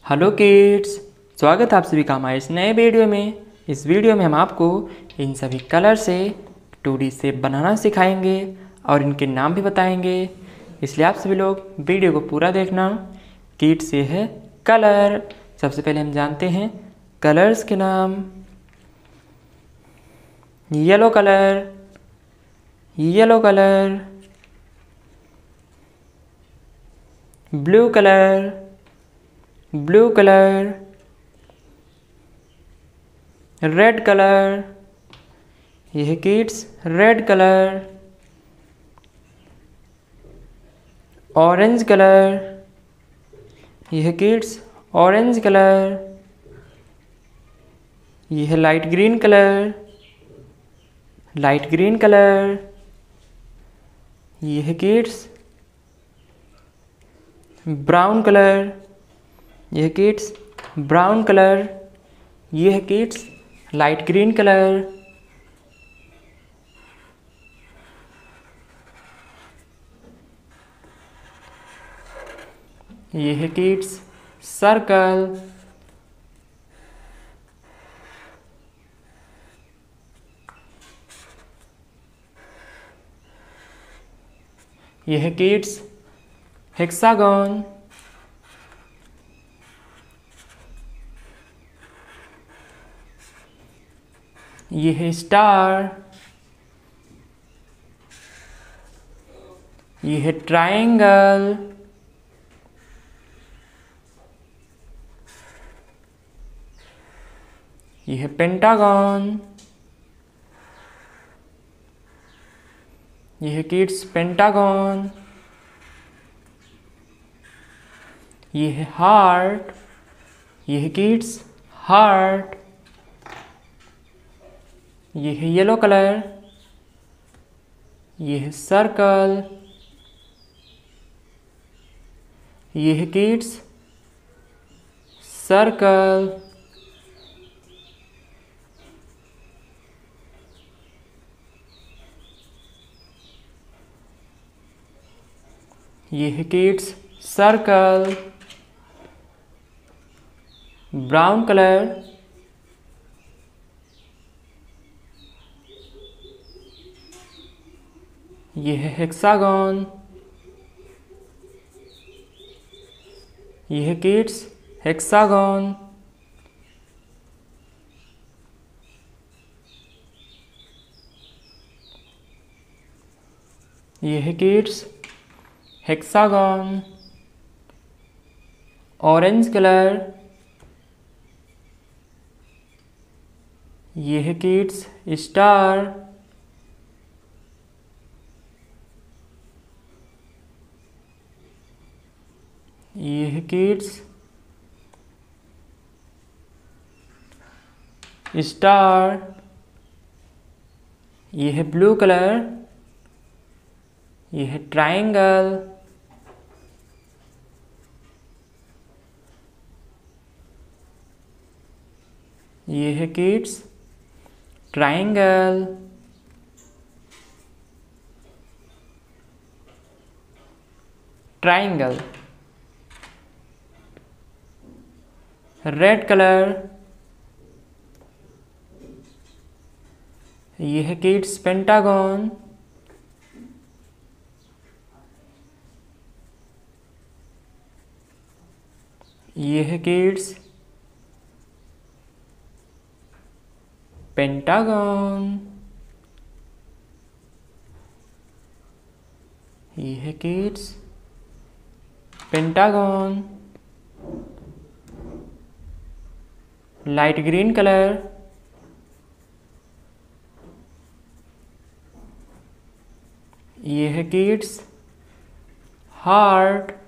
Hello kids, स्वागत है आप सभी का हमारे इस नए वीडियो में। इस वीडियो में हम आपको इन सभी कलर से 2D शेप बनाना सिखाएंगे और इनके नाम भी बताएंगे, इसलिए आप सभी लोग वीडियो को पूरा देखना। किड्स ये है कलर। सबसे पहले हम जानते हैं कलर्स के नाम। Yellow colour, yellow colour, blue colour, blue colour, red colour, यह है kids red colour, orange colour, यह है किड्स ऑरेंज कलर, यह है light green colour, light green colour, यह है किड्स ब्राउन कलर, यह है किड्स ब्राउन कलर, यह है किड्स लाइट ग्रीन कलर, यह है किड्स सर्कल, यह है किड्स हेक्सागन, यह है स्टार, यह है ट्रायंगल, यह है पेंटागन, यह है किड्स पेंटागन, यह है हार्ट, यह है किड्स हार्ट, यह है येलो कलर, यह है सर्कल, यह है किड्स सर्कल, यह है किड्स सर्कल, ब्राउन कलर, यह है हेक्सागन, यह है किड्स हेक्सागन, यह है किड्स हेक्सागन, ऑरेंज कलर, यह है किड्स स्टार, यह है किड्स स्टार, यह है ब्लू कलर, यह है ट्रायंगल, यह है kids triangle, triangle, red colour, यह है किड्स पेंटागन, यह है किड्स पेंटागन, यह है kids pentagon, light green colour, यह है किड्स हार्ट,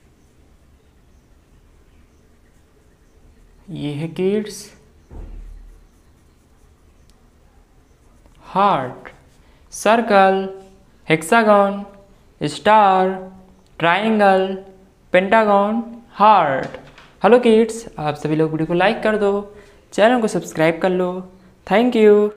यह है kids heart, circle, hexagon, star, triangle, pentagon, heart. Hello kids, आप सभी लोग वीडियो को लाइक कर दो, चैनल को सब्सक्राइब कर लो। Thank you.